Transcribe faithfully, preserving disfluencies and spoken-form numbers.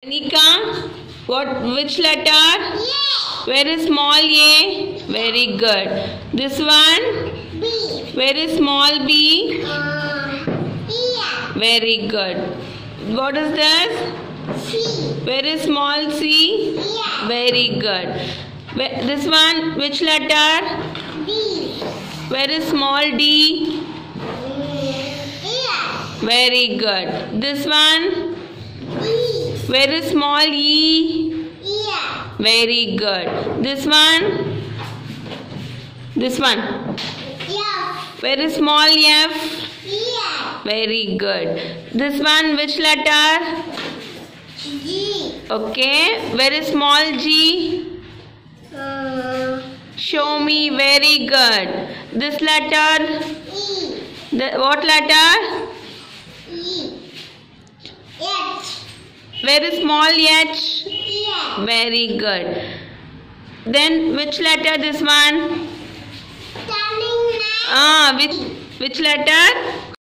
Nika, what? Which letter? Yeah. Very small A. Very good. This one? B. Very small B. Uh, yeah. Very good. What is this? C. Very small C. Yeah. Very good. Wh- This one? Which letter? D. Very small D. Mm, yeah. Very good. This one? E. Very small E. Yeah. Very good. This one? This one? Yeah. Very small F. Yeah. Very good. This one, which letter? G. Okay. Very small G. Uh, Show me. Very good. This letter? E. The, what letter? E. H. Very small H. Yeah. Very good. Then which letter this one? Standing next. Ah, which which letter?